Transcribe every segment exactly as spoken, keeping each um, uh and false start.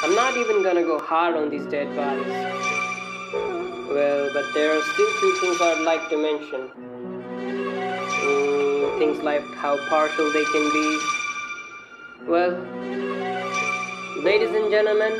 I'm not even gonna go hard on these dead bodies. Well, but there are still two things I'd like to mention. Mm, things like how partial they can be. Well, ladies and gentlemen,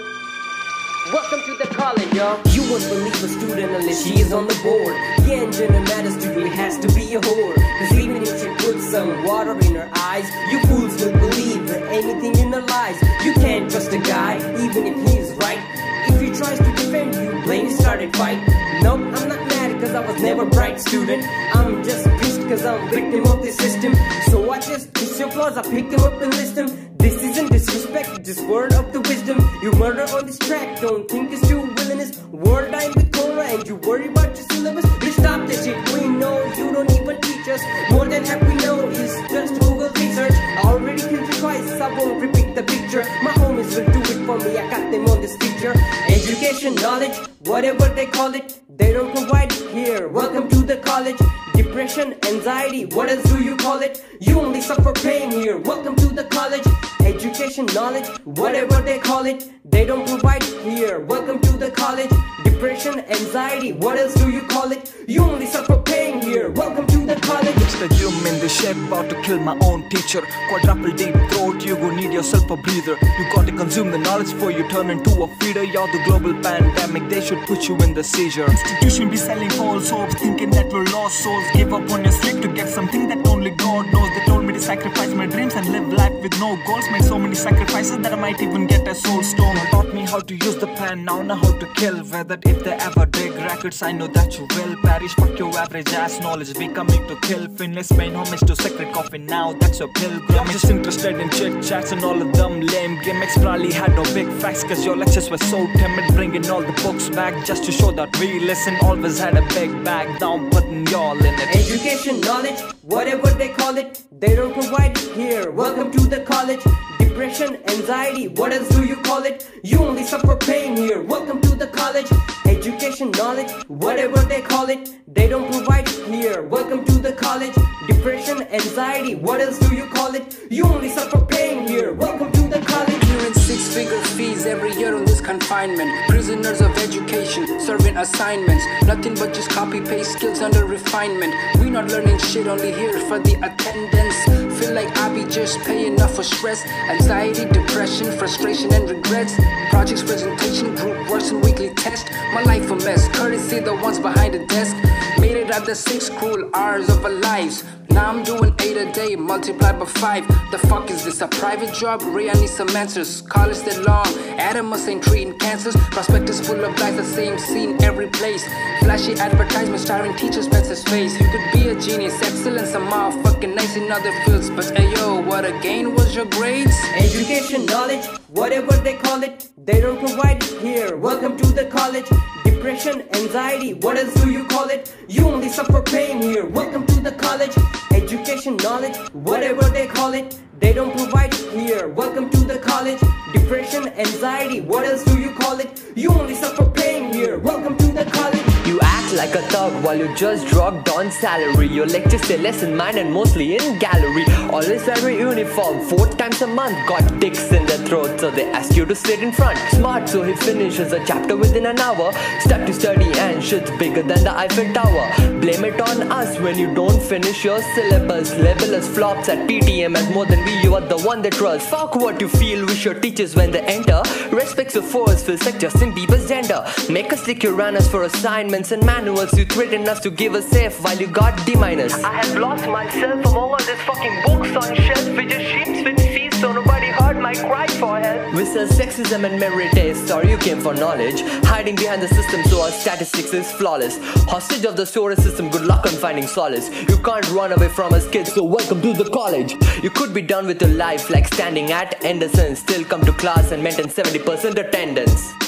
welcome to the college, y'all. You won't believe a student unless she is on the board. Yeah, and gender matters to you, it has to be a whore. Cause even if she puts some water in her eyes, you fools will believe anything in her lies. You can't trust a guy, even if he is right. If he tries to defend you, blame started fight. Nope, I'm not mad cause I was never a bright student. I'm just pissed cause I'm a victim of the system. So I just kiss your flaws, I pick them up and list them. This isn't disrespect, just word of the wisdom. You murder on this track, don't think it's your willingness. Word line with Cora and you worry about your syllabus. You stop that shit, we know you don't even teach us. More than half we know is just Google research. I already killed you twice, I won't repeat the picture. My homies will do it for me, I got them on this feature. Education, knowledge, whatever they call it, they don't provide it here. Welcome to the college. Depression, anxiety, what else do you call it? You only suffer pain here. Welcome to the college. Education, knowledge, whatever they call it, they don't provide it here. Welcome to the college. Depression, anxiety, what else do you call it? You only suffer pain here. Welcome to the college. It's the gym in the shed, about to kill my own teacher. Quadruple deep throat, you go need yourself a breather. You gotta consume the knowledge before you turn into a feeder. You're the global pandemic, they should put you in the seizure. Institution be selling false hopes, thinking that we're lost souls. Give up on your sleep to get something that only God knows. They told me to sacrifice my dreams and live life with no goals. Made so many sacrifices that I might even get a soul stone. Taught me how to use the pen, now know how to kill. Whether if they ever dig records, I know that you will perish. Fuck your average ass knowledge, we coming to kill. Finless main homage to sacred coffin, now that's your pilgrim. I'm just interested in chit chats and all of them lame gimmicks. Probably had no big facts cause your lectures were so timid. Bringing all the books back just to show that we listen. Always had a big bag down, putting y'all in it. Education, knowledge, whatever they call it, they don't provide it here. Welcome to the college. Depression, anxiety, what else do you call it? You only suffer pain here. Welcome to the college. Education, knowledge, whatever they call it, they don't provide it here. Welcome to the college. Depression, anxiety, what else do you call it? You only suffer pain here. Welcome to the college. Clearing six-figure fees every year on this confinement. Prisoners of education, serving assignments. Nothing but just copy-paste skills under refinement. We not learning shit, only here for the attendance. Feel like I be just paying enough for stress. Anxiety, depression, frustration and regrets. Projects, presentation, group works and weekly test. My life a mess, courtesy the ones behind the desk. Made it out the six cruel hours of our lives. Now I'm doing eight a day, multiplied by five. The fuck is this, a private job? Ray, I need some answers. College that long, Adamus ain't treating cancers. Prospectus full of guys, the same scene every place. Flashy advertisements starring teachers, Spencer's face. You could be a genius, excellence, a motherfucking nice in other fields. But ayo, what a gain was your grades? Education, knowledge, whatever they call it, they don't provide it here. Welcome to the college. Depression, anxiety, what else do you call it? You only suffer pain here. Welcome to the college. Education, knowledge, whatever they call it, they don't provide it here. Welcome to the college. Depression, anxiety, what else do you call it? You only suffer pain here. Welcome to the college. You act like a thug while you just dropped on salary. Your lectures say less in mind and mostly in gallery. Always very uniform, four times a month. Got dicks in their throat so they ask you to sit in front. Smart so he finishes a chapter within an hour. Stuck to study and shit's bigger than the Eiffel Tower. Blame it on us when you don't finish your syllabus. Label us flops at P T M as more than we. You are the one they trust. Fuck what you feel, wish your teachers when they enter. Respects your force, feels like Justin Bieber's gender. Make us lick your runners for assignments and manuals. You threaten us to give us F while you got D minus. I have lost myself among all these fucking books on shelf. We just sheeps with fees so nobody heard my cry for help. We sell sexism and memory taste, or you came for knowledge. Hiding behind the system so our statistics is flawless. Hostage of the storage system, good luck on finding solace. You can't run away from us kids, so welcome to the college. You could be done with your life like standing at Anderson. Still come to class and maintain seventy percent attendance.